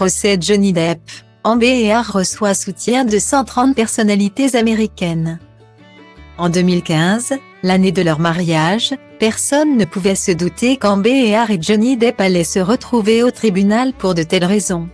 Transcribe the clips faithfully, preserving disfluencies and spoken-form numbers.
procès Johnny Depp, Amber Heard reçoit soutien de cent trente personnalités américaines. En deux mille quinze, l'année de leur mariage, personne ne pouvait se douter qu'Amber Heard et Johnny Depp allaient se retrouver au tribunal pour de telles raisons.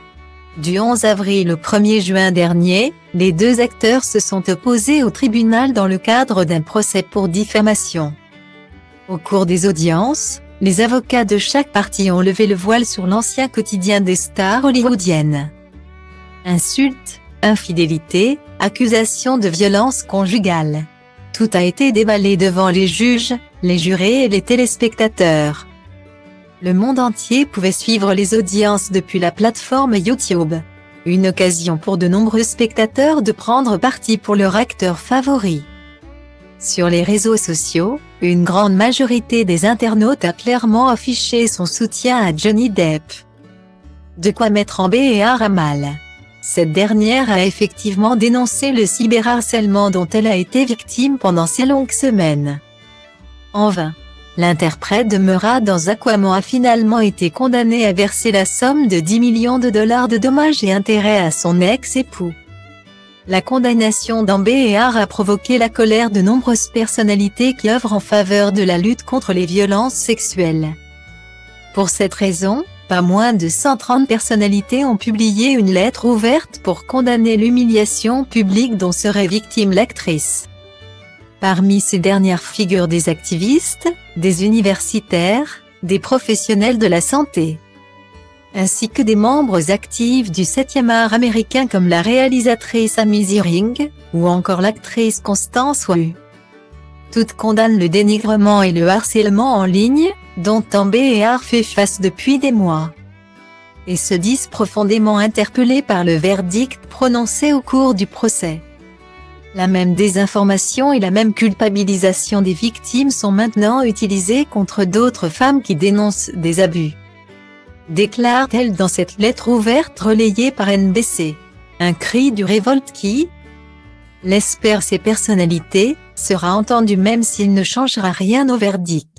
Du onze avril au premier juin dernier, les deux acteurs se sont opposés au tribunal dans le cadre d'un procès pour diffamation. Au cours des audiences, les avocats de chaque partie ont levé le voile sur l'ancien quotidien des stars hollywoodiennes. Insultes, infidélité, accusations de violence conjugale. Tout a été déballé devant les juges, les jurés et les téléspectateurs. Le monde entier pouvait suivre les audiences depuis la plateforme YouTube. Une occasion pour de nombreux spectateurs de prendre parti pour leur acteur favori. Sur les réseaux sociaux, une grande majorité des internautes a clairement affiché son soutien à Johnny Depp. De quoi mettre Amber Heard à mal. Cette dernière a effectivement dénoncé le cyberharcèlement dont elle a été victime pendant ces longues semaines. En vain. L'interprète de Meura dans Aquaman a finalement été condamné à verser la somme de dix millions de dollars de dommages et intérêts à son ex-époux. La condamnation d'Amber Heard a provoqué la colère de nombreuses personnalités qui œuvrent en faveur de la lutte contre les violences sexuelles. Pour cette raison, pas moins de cent trente personnalités ont publié une lettre ouverte pour condamner l'humiliation publique dont serait victime l'actrice. Parmi ces dernières figurent des activistes, des universitaires, des professionnels de la santé, ainsi que des membres actifs du septième art américain comme la réalisatrice Amy Ziering, ou encore l'actrice Constance Wu. Toutes condamnent le dénigrement et le harcèlement en ligne, dont Amber Heard fait face depuis des mois, et se disent profondément interpellées par le verdict prononcé au cours du procès. La même désinformation et la même culpabilisation des victimes sont maintenant utilisées contre d'autres femmes qui dénoncent des abus. Déclare-t-elle dans cette lettre ouverte relayée par N B C. Un cri du révolte qui, l'espère ces personnalités, sera entendu même s'il ne changera rien au verdict.